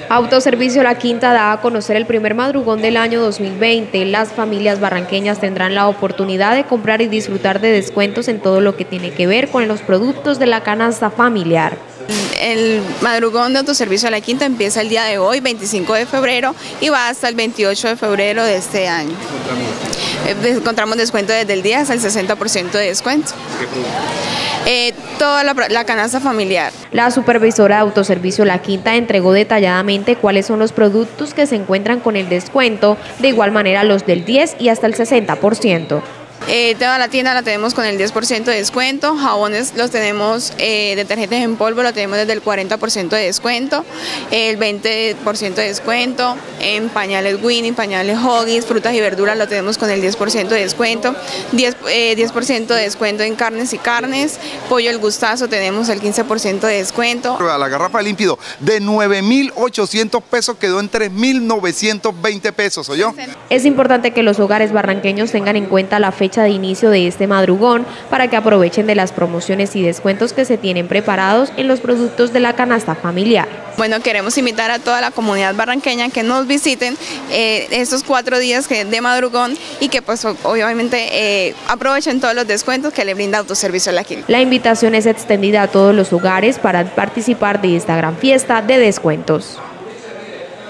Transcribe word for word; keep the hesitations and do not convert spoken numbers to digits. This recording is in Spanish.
Autoservicio La Quinta da a conocer el primer madrugón del año dos mil veinte. Las familias barranqueñas tendrán la oportunidad de comprar y disfrutar de descuentos en todo lo que tiene que ver con los productos de la canasta familiar. El madrugón de Autoservicio La Quinta empieza el día de hoy, veinticinco de febrero, y va hasta el veintiocho de febrero de este año. Encontramos descuento desde el día hasta el sesenta por ciento de descuento. Eh, toda la, la canasta familiar. La supervisora de Autoservicio La Quinta entregó detalladamente cuáles son los productos que se encuentran con el descuento, de igual manera los del diez y hasta el sesenta por ciento. Eh, toda la tienda la tenemos con el diez por ciento de descuento, jabones los tenemos, eh, detergentes en polvo lo tenemos desde el cuarenta por ciento de descuento, el veinte por ciento de descuento, en pañales Winnie, pañales Huggies, frutas y verduras lo tenemos con el diez por ciento de descuento, diez, eh, diez por ciento de descuento en carnes y carnes, pollo El Gustazo tenemos el quince por ciento de descuento. La garrafa de límpido de nueve mil ochocientos pesos quedó en tres mil novecientos veinte pesos, ¿oyó? Es importante que los hogares barranqueños tengan en cuenta la fecha de inicio de este madrugón para que aprovechen de las promociones y descuentos que se tienen preparados en los productos de la canasta familiar. Bueno, queremos invitar a toda la comunidad barranqueña que nos visiten eh, estos cuatro días de madrugón y que pues obviamente eh, aprovechen todos los descuentos que le brinda Autoservicio La Quinta. La invitación es extendida a todos los hogares para participar de esta gran fiesta de descuentos.